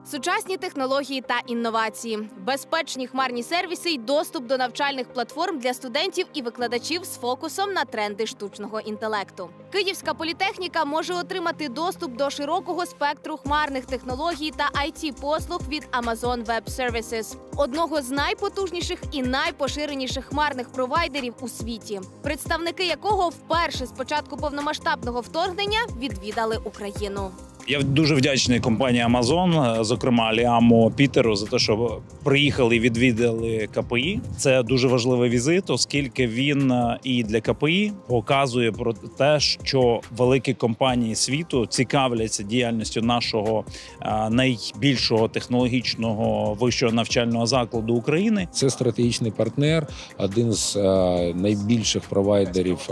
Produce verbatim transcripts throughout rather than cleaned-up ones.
Сучасні технології та інновації, безпечні хмарні сервіси й доступ до навчальних платформ для студентів і викладачів з фокусом на тренди штучного інтелекту. Київська політехніка може отримати доступ до широкого спектру хмарних технологій та ай ті-послуг від Amazon Web Services, одного з найпотужніших і найпоширеніших хмарних провайдерів у світі, представники якого вперше з початку повномасштабного вторгнення відвідали Україну. Я дуже вдячний компанії Amazon, зокрема Ліаму Пітеру, за те, що приїхали і відвідали ка пе і. Це дуже важливий візит, оскільки він і для ка пе і показує про те, що великі компанії світу цікавляться діяльністю нашого найбільшого технологічного вищого навчального закладу України. Це стратегічний партнер, один з найбільших провайдерів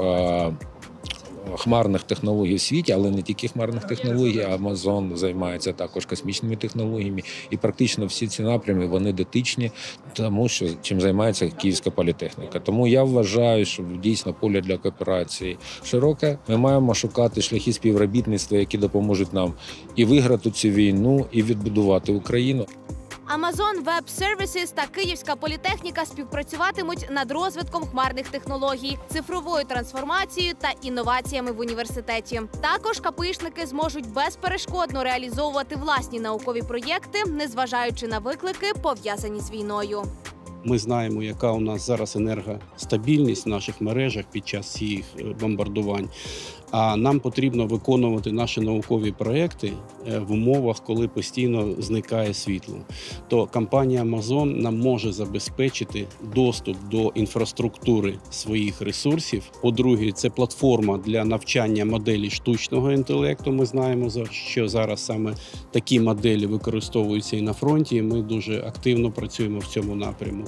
хмарних технологій в світі, але не тільки хмарних технологій. Amazon займається також космічними технологіями. І практично всі ці напрями, вони дотичні тому, що чим займається Київська політехніка. Тому я вважаю, що дійсно поле для кооперації широке. Ми маємо шукати шляхи співробітництва, які допоможуть нам і виграти цю війну, і відбудувати Україну. Amazon Web Services та Київська політехніка співпрацюватимуть над розвитком хмарних технологій, цифровою трансформацією та інноваціями в університеті. Також ка пе ішники зможуть безперешкодно реалізовувати власні наукові проєкти, незважаючи на виклики, пов'язані з війною. Ми знаємо, яка у нас зараз енергостабільність в наших мережах під час цих бомбардувань. А нам потрібно виконувати наші наукові проекти в умовах, коли постійно зникає світло. То компанія Amazon нам може забезпечити доступ до інфраструктури своїх ресурсів. По-друге, це платформа для навчання моделей штучного інтелекту. Ми знаємо, що зараз саме такі моделі використовуються і на фронті, і ми дуже активно працюємо в цьому напрямку.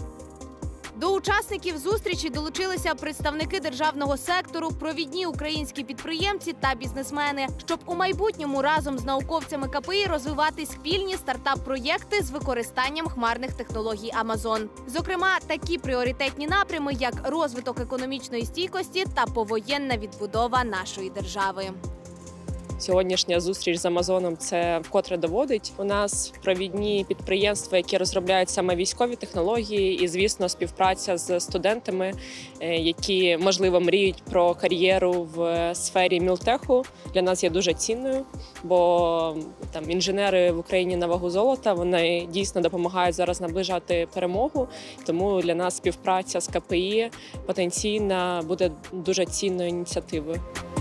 До учасників зустрічі долучилися представники державного сектору, провідні українські підприємці та бізнесмени, щоб у майбутньому разом з науковцями ка пе і розвивати спільні стартап-проєкти з використанням хмарних технологій Amazon. Зокрема, такі пріоритетні напрями, як розвиток економічної стійкості та повоєнна відбудова нашої держави. Сьогоднішня зустріч з Амазоном – це вкотре доводить. У нас провідні підприємства, які розробляють саме військові технології і, звісно, співпраця з студентами, які, можливо, мріють про кар'єру в сфері мілтеху, для нас є дуже цінною, бо там інженери в Україні на вагу золота, вони дійсно допомагають зараз наближати перемогу, тому для нас співпраця з ка пе і потенційно буде дуже цінною ініціативою.